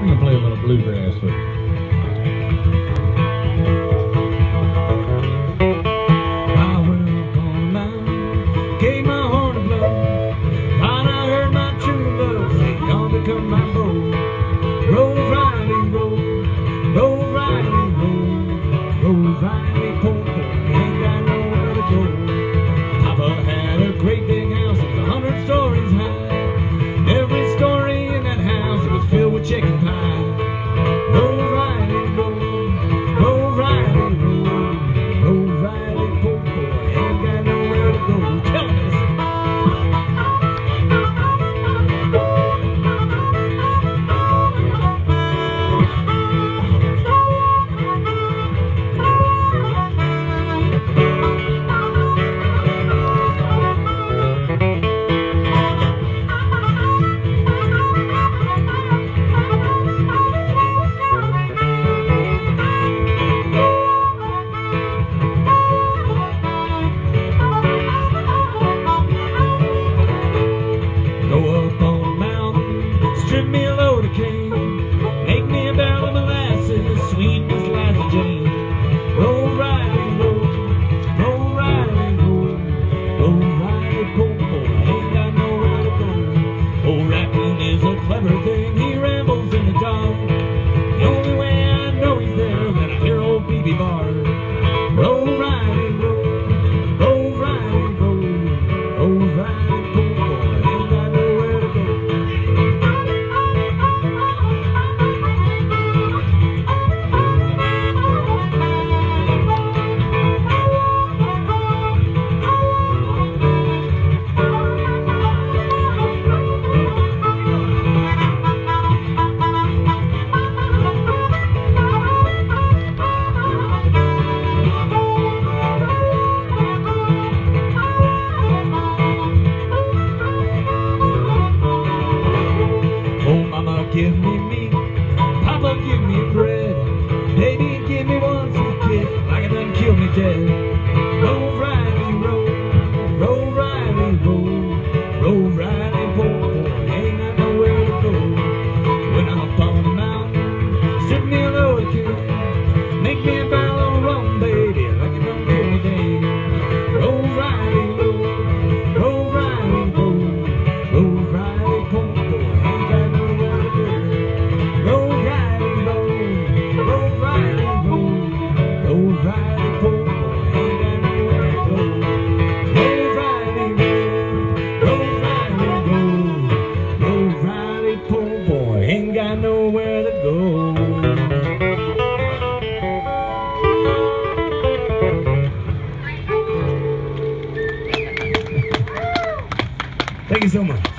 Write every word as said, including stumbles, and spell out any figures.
I'm gonna play a little bluegrass for you. I went up on a mountain, gave my horn a blow. Thought I heard my true love say, "Gonna become my beau." Rove Riley, Rove, Rove Riley, Rove, Rove Riley, poor boy, ain't got nowhere to go. Papa had a great big house, it was a hundred stories high. Every story in that house, it was filled with chicken pie. Rove Riley, Rove, Rove Riley, Rove, Rove Riley, poor boy, ain't got nowhere to go. Tell me this. Strip me a load of cane, make me a barrel of molasses, sweet Miss Liza Jane. Rove Riley, Rove, Rove Riley, Rove, Rove Riley, poor boy, ain't got nowhere to go. Old raccoon is a clever thing, he rambles in the dark. The only way I know he's there is when I hear old B B bark. Rove Riley, Rove, Rove Riley, Rove, Rove Riley, poor boy, ain't got nowhere to go. Give me meat, Papa give me bread, baby give me one sweet kiss, like it done killed me dead. Rove Riley, Rove, Rove Riley, Rove, Rove Riley, poor boy, ain't got nowhere to go. When I'm up on the mountain, strip me a load of cane, make me a barrel of rum, baby, like it done killed me dead. Rove Riley, Rove, Rove Riley, Rove, Rove Riley, poor boy, ain't got nowhere to go. Rove Riley, Rove, Rove Riley, Rove, Rove Riley, poor boy, ain't got nowhere to go. Rove Riley, Rove, Rove Riley, Rove, Rove Riley, poor boy, ain't got nowhere to go. Thank you so much.